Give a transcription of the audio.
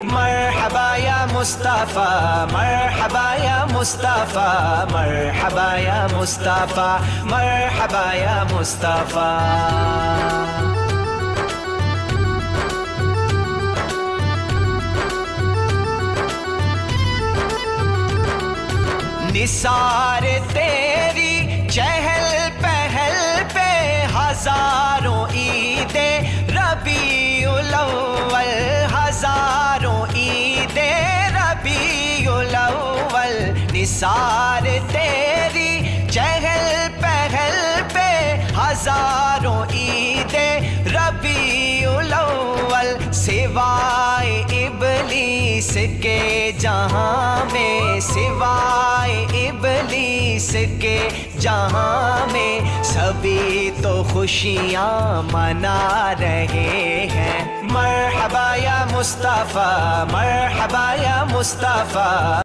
مرحبا یا مصطفیٰ، مرحبا یا مصطفیٰ، مرحبا یا مصطفیٰ، مرحبا یا مصطفیٰ۔ نثار تیری چہل پہل پہ ہزاروں عید ربیع الاول، ہزاروں عید ربیع الاول۔ نثار تیری چہل پہل پہ ہزاروں عید ربیع الاول۔ سوائے ابلیس کے جہاں میں، سوائے ابلیس کے جہاں میں، سبھی تو خوشیاں منا رہے ہیں۔ مرحبا یا مصطفیٰ، مرحبا یا مصطفیٰ۔